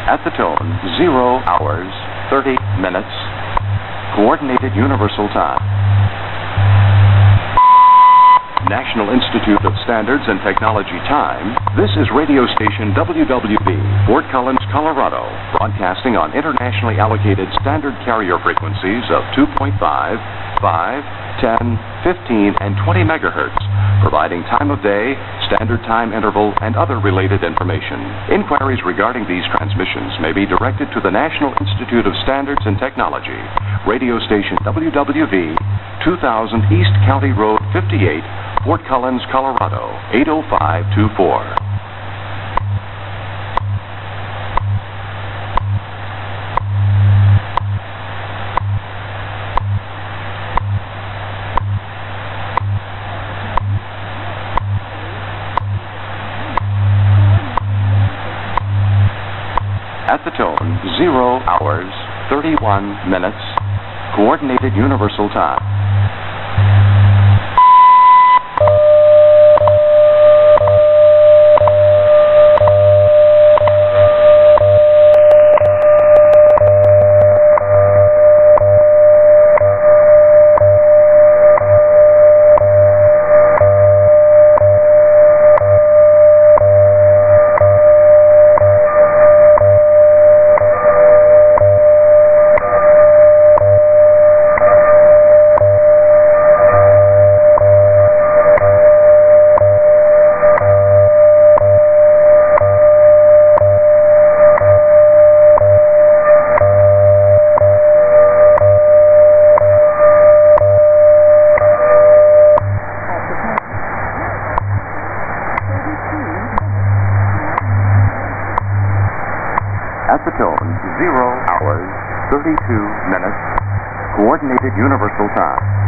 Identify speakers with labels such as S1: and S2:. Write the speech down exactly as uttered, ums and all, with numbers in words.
S1: At the tone, zero hours, thirty minutes, Coordinated Universal Time. National Institute of Standards and Technology time. This is radio station W W V, Fort Collins, Colorado, broadcasting on internationally allocated standard carrier frequencies of two point five, five, ten, fifteen, and twenty megahertz, providing time of day, standard time interval, and other related information. Inquiries regarding these transmissions may be directed to the National Institute of Standards and Technology, radio station W W V, two thousand East County Road fifty-eight, Fort Collins, Colorado, eight oh five two four. At the tone, zero hours, thirty-one minutes, Coordinated Universal Time. At the tone, zero hours, thirty-two minutes, Coordinated Universal Time.